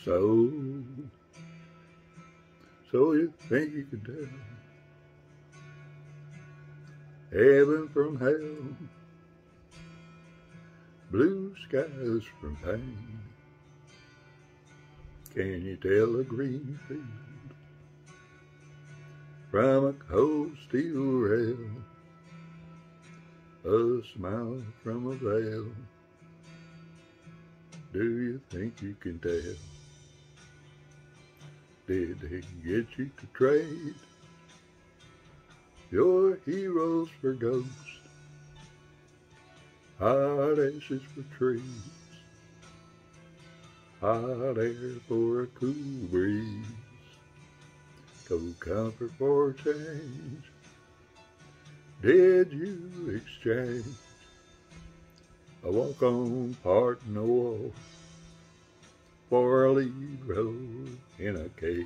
So you think you could tell heaven from hell, blue skies from pain? Can you tell a green field from a cold steel rail, a smile from a veil? Do you think you can tell? Did they get you to trade your heroes for ghosts, hot ashes for trees, hot air for a cool breeze, cold comfort for change? Did you exchange a walk-on part in the wall for a lead road in a cage?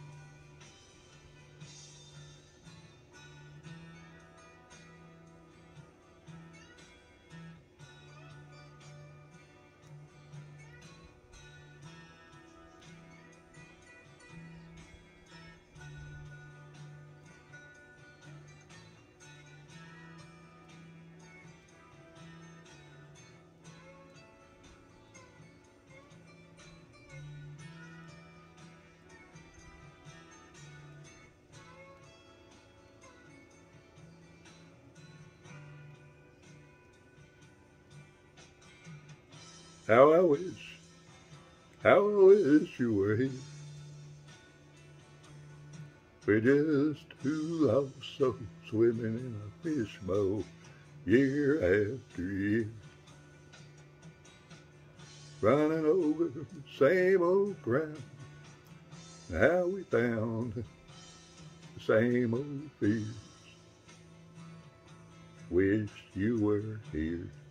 How I wish you were here. We're just two lost souls swimming in a fishbowl year after year, running over the same old ground. How we found the same old fears. Wish you were here.